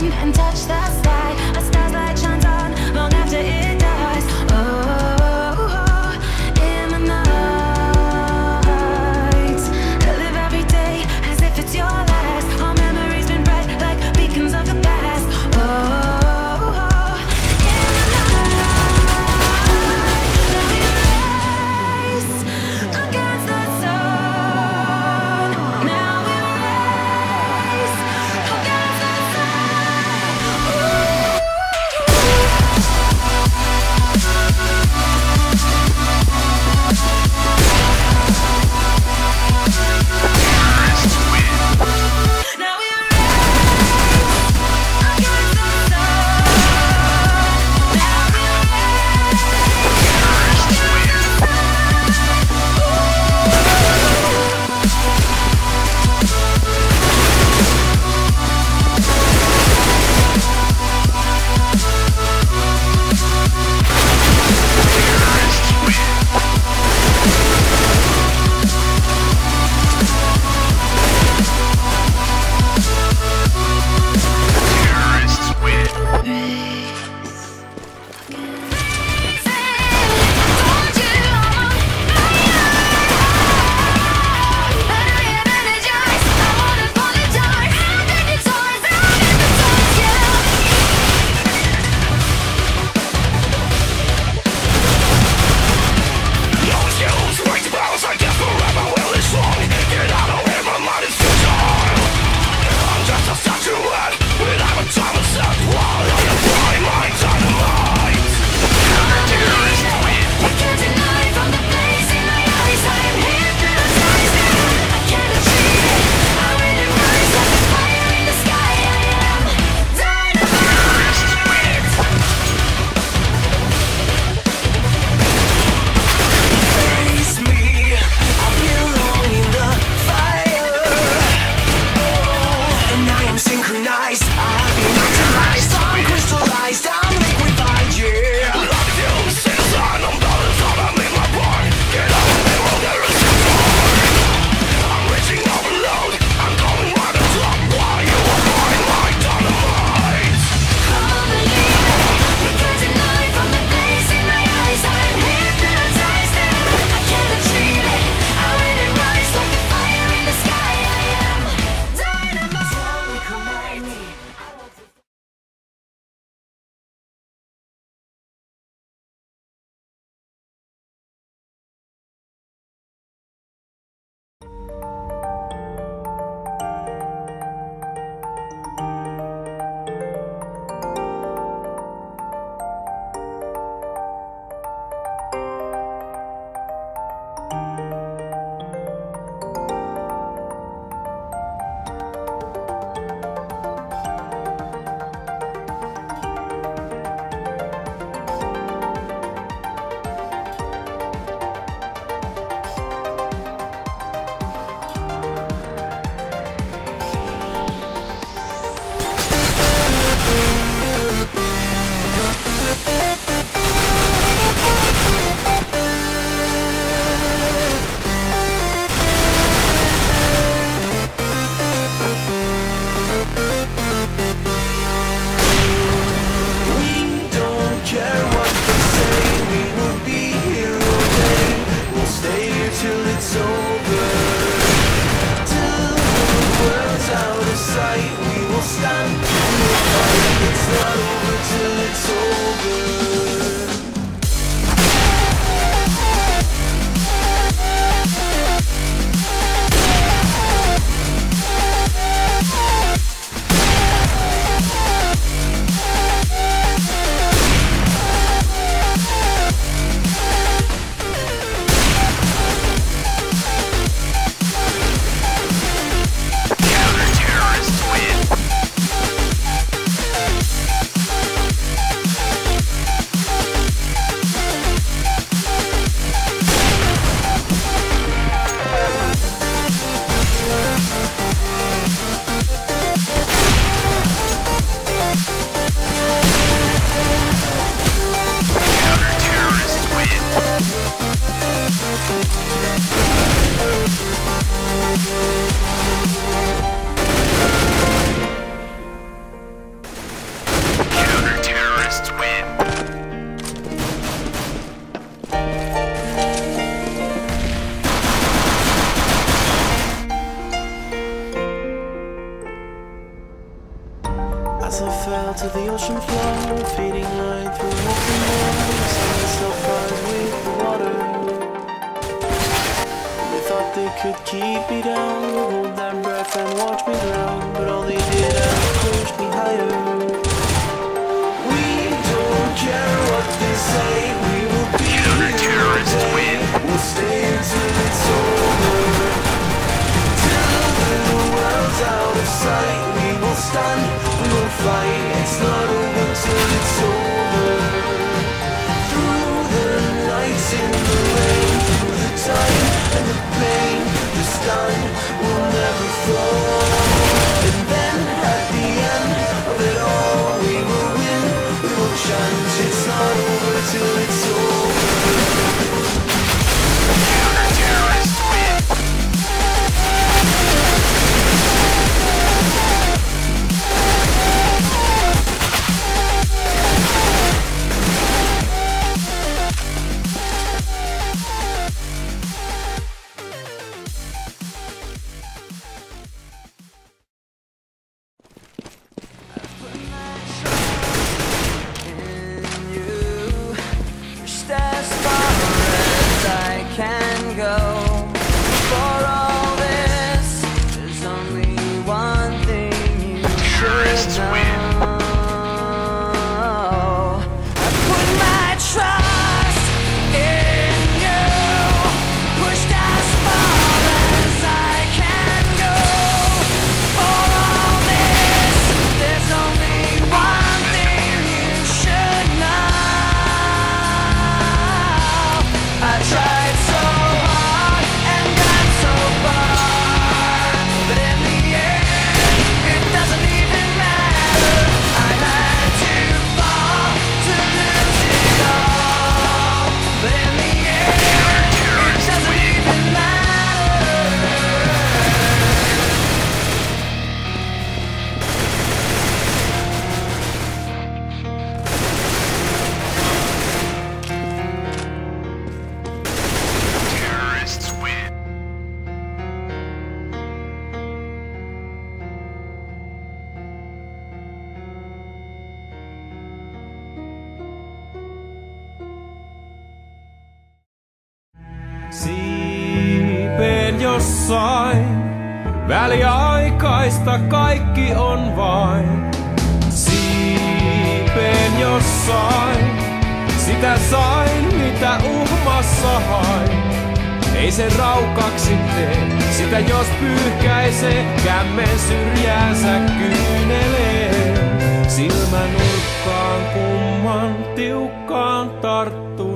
and touch the sky. A star's light shines on long after it dies. Oh, in the night, I live every day as if it's your last. Our memories been bright like beacons of the past. Oh, in the night, now we race against the sun. Now we race against the sun. Ooh. As I fell to the ocean floor, fading light through open doors, saw myself rise with the water. They thought they could keep me down, hold their breath and watch me drown, but all they did was push me higher. We don't care what they say, we will be here today. We'll stay until it's over, till the world's out of sight. We will stand, we will fight, it's not over till it's over. Through the nights in the rain, through the time and the pain, the sun will never fall. And then at the end of it all, we will win, we will chant, it's not over till it's over. Counter-terrorists win. Siipeen jossain, väliaikaista kaikki on vain. Siipeen jossain, sitä sain mitä uhmassa hain. Ei se raukaksi tee, sitä jos pyyhkäisee, kämmen syrjäänsä kyynelee. Silmänurkkaan kumman tiukkaan tarttuu.